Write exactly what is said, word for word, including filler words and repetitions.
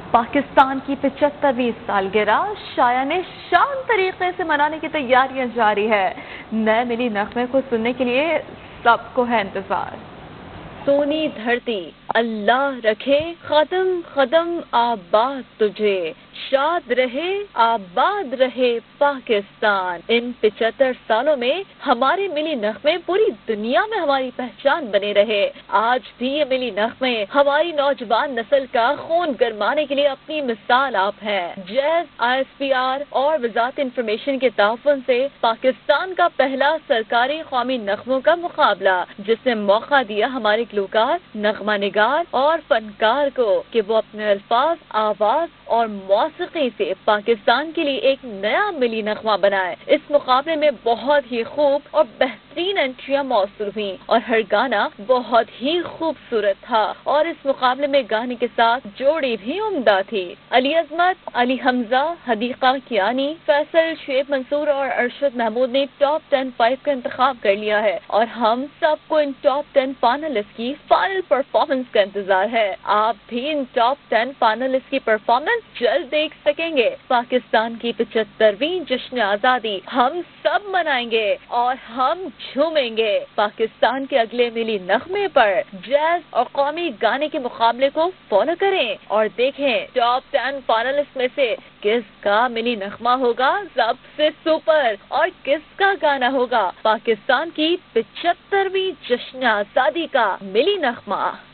پاکستان کی پچہترویں سالگرہ شایان شان طریقے سے منانے کی تیاریاں جاری ہے۔ نئے ملی نغمے کو سننے کے لیے سب کو ہے انتظار۔ سونی دھرتی اللہ رکھے قدم قدم آباد تجھے، شاد رہے آباد رہے پاکستان۔ ان پچہتر سالوں میں ہمارے ملی نغمے پوری دنیا میں ہماری پہچان بنے رہے۔ آج بھی یہ ملی نغمے ہماری نوجوان نسل کا خون گرمانے کے لیے اپنی مثال آپ ہے۔ جیز آئی ایس پی آر اور وزارت انفارمیشن کے تعاون سے پاکستان کا پہلا سرکاری قومی نغموں کا مقابلہ، جس نے موقع دیا ہمارے گلوکار، نغمہ نگار اور فنکار کو کہ وہ اپنے الفاظ، آواز اور موسیقی سے پاکستان کے لیے ایک نیا ملی نغمہ بنائے۔ اس مقابلے میں بہت ہی خوب اور بہترین انٹریاں موصول ہوئیں اور ہر گانا بہت ہی خوبصورت تھا، اور اس مقابلے میں گانے کے ساتھ جوڑی بھی عمدہ تھی۔ علی عظمت، علی حمزہ، حدیقہ کیانی، فیصل، شعیب منصور اور ارشد محمود نے ٹاپ ٹین فائیو کا انتخاب کر لیا ہے، اور ہم سب کو ان ٹاپ ٹین فائنلسٹ کی فائنل پرفارمنس کا انتظار ہے۔ آپ بھی ان ٹاپ ٹین فائنلسٹ کی پرفارمنس جلد دیکھ سکیں گے۔ پاکستان کی پچہترویں جشن آزادی ہم سب منائیں گے اور ہم جھومیں گے۔ پاکستان کے اگلے ملی نغمے پر جیز اور قومی گانے کے مقابلے کو فالو کریں اور دیکھیں ٹاپ ٹین فائنلسٹ میں سے کس کا ملی نغمہ ہوگا سب سے سپر اور کس کا گانا ہوگا پاکستان کی پچہترویں جشن آزادی کا ملی نغمہ۔